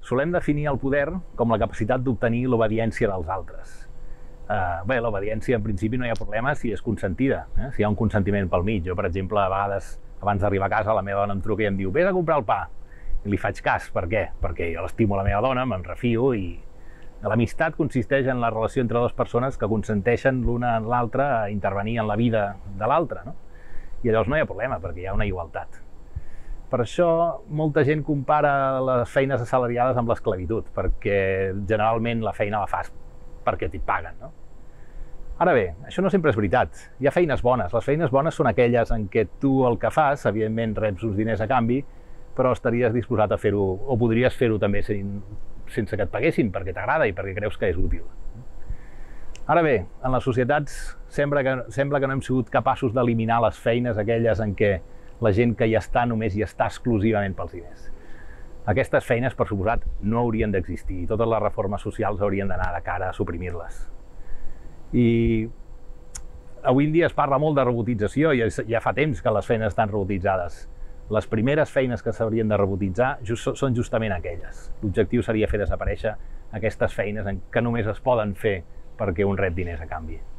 Solem definir el poder com la capacitat d'obtenir l'obediència dels altres. Bé, l'obediència en principi no hi ha problema si és consentida, si hi ha un consentiment pel mig. Jo, per exemple, a vegades, abans d'arribar a casa, la meva dona em truca i em diu «Vés a comprar el pa». I li faig cas. Per què? Perquè jo l'estimo la meva dona, me'n refio i l'amistat consisteix en la relació entre dues persones que consenteixen l'una en l'altra a intervenir en la vida de l'altra, no? I llavors no hi ha problema, perquè hi ha una igualtat. Per això, molta gent compara les feines assalariades amb l'esclavitud, perquè generalment la feina la fas perquè t'hi paguen, no? Ara bé, això no sempre és veritat. Hi ha feines bones. Les feines bones són aquelles en què tu el que fas, evidentment reps uns diners a canvi, però estaries disposat a fer-ho, o podries fer-ho també sense que et paguessin, perquè t'agrada i perquè creus que és útil. Ara bé, en les societats sembla que no hem sigut capaços d'eliminar les feines aquelles en què la gent que hi està només hi està exclusivament pels diners. Aquestes feines, per suposat, no haurien d'existir i totes les reformes socials haurien d'anar de cara a suprimir-les. I avui en dia es parla molt de robotització i ja fa temps que les feines estan robotitzades. Les primeres feines que s'haurien de robotitzar són justament aquelles. L'objectiu seria fer desaparèixer aquestes feines que només es poden fer perquè un rep diners a canvi.